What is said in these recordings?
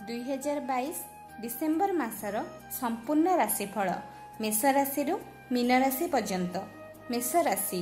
2022 December मासर संपूर्ण राशिफल मेष राशि मीन राशि पर्यंत। मेष राशि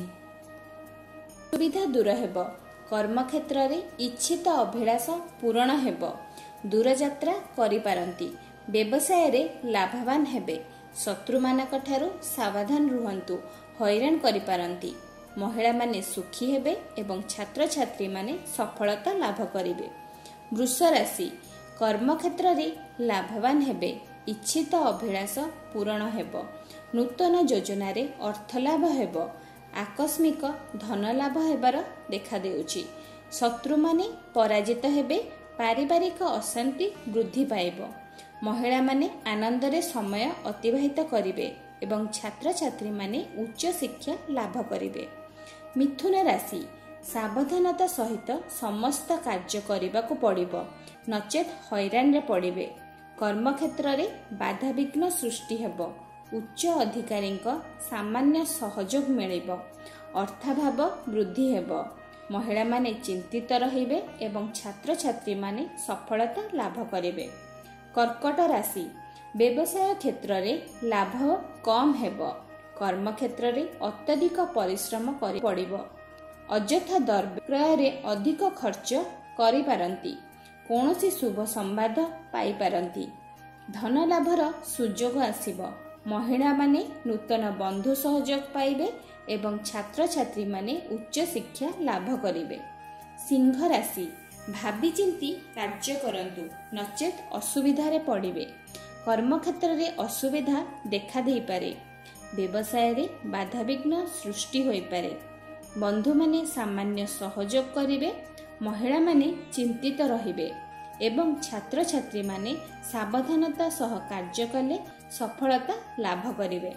सुविधा दूर हेब, कर्म क्षेत्र रे इच्छित अभिलाष पूरण हेब, दूर यात्रा करि पारंती, व्यवसाय रे लाभवान हेबे, शत्रु मानक ठारू सावधान रुहंतु, हैरान करि पारंती, महिला माने सुखी हेबे एवं छात्र छात्री माने सफलता लाभ करिवे। वृष राशि कर्म क्षेत्र रे लाभवान हेबे, इच्छित अभिलाष पूरण हेब, नूतन योजना रे अर्थ लाभ हेब, आकस्मिक धन लाभ हेबार देखा देउची, शत्रु माने पराजित हेबे, पारिवारिक अशांति वृद्धि पाइब, महिला माने आनंद रे समय अतिबाहित करिवे एवं छात्र छात्री माने उच्च शिक्षा लाभ करिवे। मिथुन राशि सावधानता सहित समस्त कार्य करबाकू पड़िबो, नचेत हैरान रे पड़िबे, कर्म क्षेत्र रे बाधा विघ्न सृष्टि हेबो, उच्च अधिकारी सामान्य सहयोग मिलिबो, अर्थाभाव वृद्धि हेबो, महिला माने चिंतित रहिबे एवं छात्र छात्री माने सफलता लाभ करिवे। कर्कट राशि व्यवसाय क्षेत्र रे लाभ कम हेबो, कर्म क्षेत्र रे अत्यधिक परिश्रम करि पड़िबो, अଯଥା द्रव्य क्रय रे अधिक खर्च करि पारंती, कौनसी शुभ संवाद पाई पारंती, धन लाभर सुजोग आसीबो, महिला माने नूतन बंधु सहयोग पाइबे एवं छात्र छात्री माने उच्च शिक्षा लाभ करिवे। सिंह राशि भाबी चिंती कार्य करंतु, नचेत असुविधा रे पड़िबे, कर्म क्षेत्र रे असुविधा देखा देई पारे, व्यवसाय रे बाधा विघ्न सृष्टि होई पारे, बंधु माने सामान्य सहयोग करिवे, महिला माने चिंतित रहिबे एवं छात्र छात्री माने सावधानता सह कार्य कले सफलता लाभ करिवे।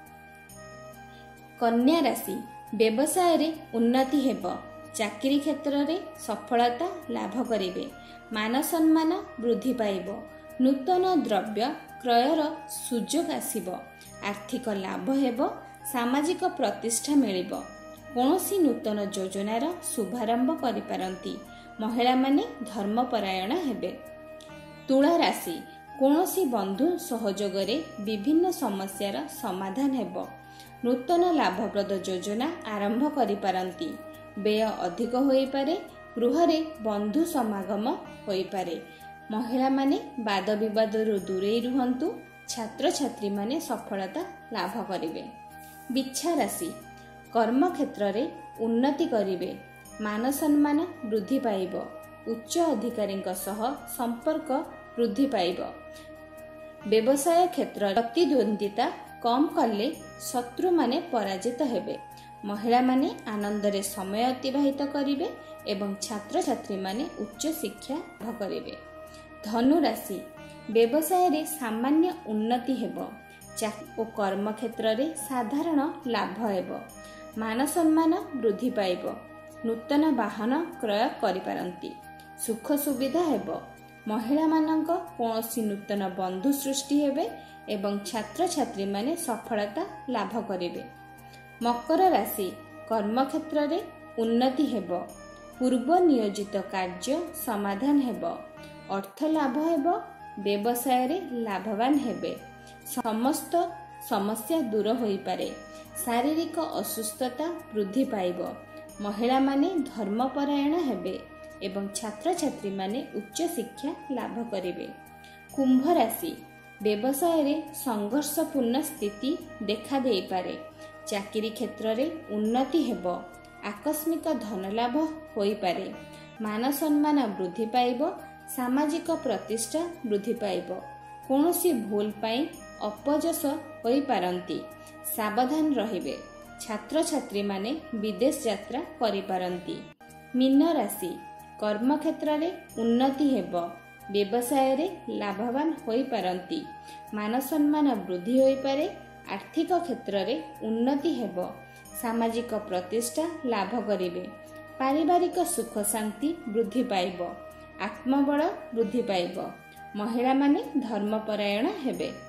कन्या राशि व्यवसाय रे उन्नति हेब, चाकरी क्षेत्र रे सफलता लाभ करिवे, मान सम्मान वृद्धि पाइब, नूतन द्रव्य क्रयर सुजोग आसीब, आर्थिक लाभ हेब, सामाजिक प्रतिष्ठा मिलिब, कौनसी नूतन योजनार शुभारंभ करि पारंती, महिला माने धर्मपरायण हेबे। तुला राशि कौनसी बंधु सहयोग रे विभिन्न समस्यार समाधान हेब, नूतन लाभप्रद योजना आरंभ करि पारंती, व्यय अधिक होई पारे, गृह रे बंधु समागम होई पारे, महिला माने वाद विवाद रु दूरे रुहंतु, छात्र छात्री माने सफलता लाभ करिवे। बिच्छा राशि कर्म क्षेत्र रे उन्नति करिवे, मान सम्मान वृद्धि पाइब, उच्च अधिकारी सह संपर्क वृद्धि पाइब, व्यवसाय क्षेत्र प्रतिद्वंदिता कम कले शत्रु माने पराजित हेबे, महिला माने आनंद रे समय अतिबाहित करिवे एवं छात्र छात्री माने उच्च शिक्षा लाभ करिवे। धनु राशि व्यवसाय रे सामान्य उन्नति हेब, चाकरी और कर्म क्षेत्र रे साधारण लाभ हेब, मान सम्मान वृद्धि पाइब, नूतन वाहन क्रय करि पारंती, सुख सुविधा हेब, महिला मानक कौनसी नूतन बंधु सृष्टि हेबे एवं छात्र छात्री माने सफलता लाभ करिवे। मकर राशि कर्म क्षेत्र रे उन्नति हेब, पूर्व नियोजित कार्य समाधान हेब, अर्थ लाभ हेब, व्यवसाय रे लाभवान हेबे, समस्त समस्या दूर होई पारे, शारीरिक असुस्थता वृद्धि पाइब, महिला माने धर्मपरायण हेबे एवं छात्र छात्री माने उच्च शिक्षा लाभ करिवे। कुंभ राशि व्यवसाय रे संघर्षपूर्ण स्थिति देखा देई पारे, चाकरी क्षेत्र रे उन्नति हेब, आकस्मिक धन लाभ होई पारे, मान सम्मान वृद्धि पाइब, सामाजिक प्रतिष्ठा वृद्धि पाइब, कौनसी भूल पाई अपजस होई पारंती, सावधान रहिबे, छात्र छात्री माने विदेश यात्रा करि पारंती। मीन राशि कर्म क्षेत्र रे उन्नति हेब, व्यवसाय रे लाभवान होई पारंती, मान सम्मान वृद्धि होई पारे, आर्थिक क्षेत्र रे उन्नति हेब, सामाजिक प्रतिष्ठा लाभ करिवे, पारिवारिक सुख शांति वृद्धि पाइब, आत्मबल वृद्धि पाइब, महिला माने धर्मपरायण हेबे।